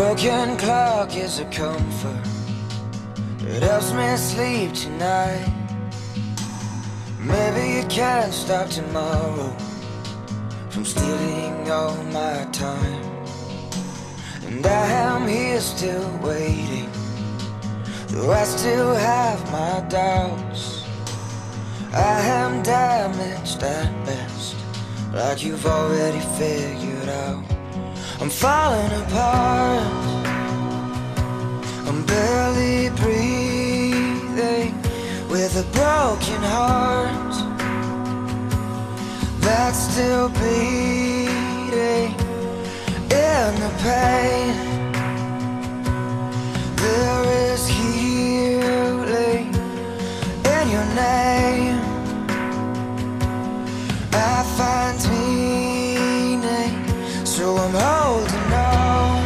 broken clock is a comfort. It helps me sleep tonight. Maybe it can't stop tomorrow from stealing all my time. And I am here still waiting, though I still have my doubts. I am damaged at best, like you've already figured out. I'm falling apart, I'm barely breathing, with a broken heart that's still bleeding. In the pain, there is healing in your name. I find meaning, so I'm holding on,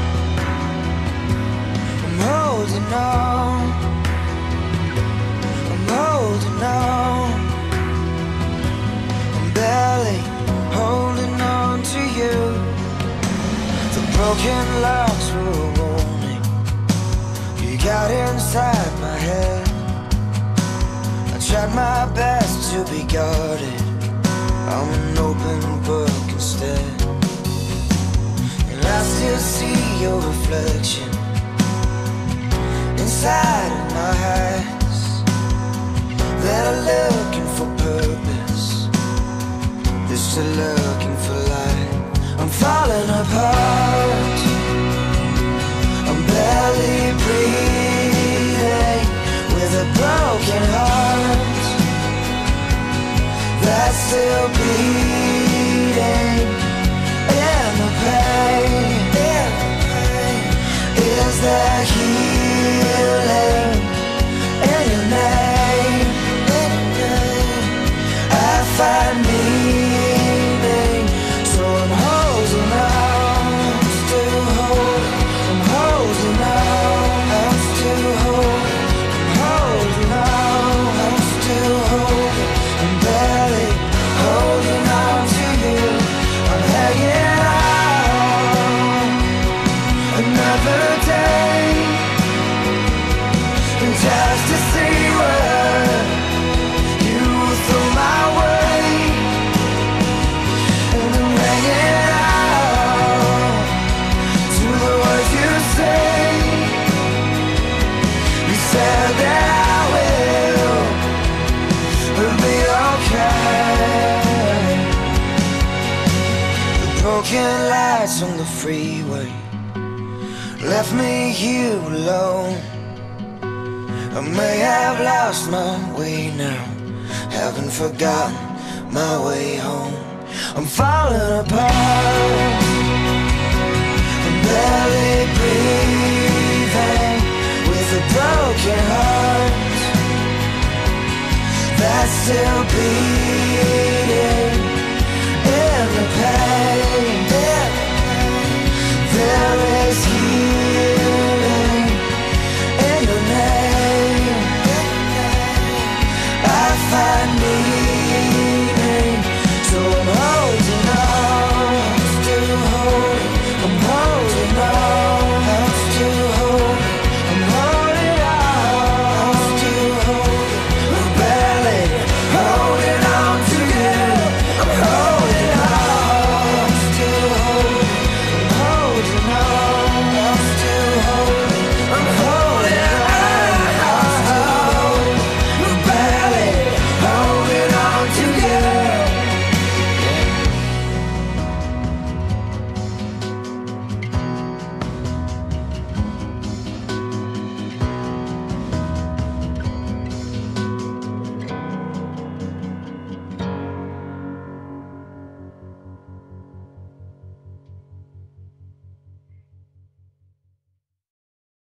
I'm holding on, I'm holding on. I'm barely holding on to you. The broken locks were a warning. You got inside my head. I tried my best to be guarded. I'm an open book instead. And I still see your reflection inside of my eyes that are looking for purpose, just looking for light. I'm falling apart, I'm barely breathing, with a broken heart that's still bleeding. In the pain, is there healing in your name? I find meaning, so I'm holding on, I'm still holding, I'm holding on, I'm still holding, I'm holding on, I'm still holding, I'm barely holding on to you. I'm hanging on another day, just to see what you throw my way. And I'm hanging out to the words you say. You said that I will be okay. The broken lights on the freeway left me here alone. I may have lost my way now, haven't forgotten my way home. I'm falling apart, I'm barely breathing, with a broken heart that's still beating.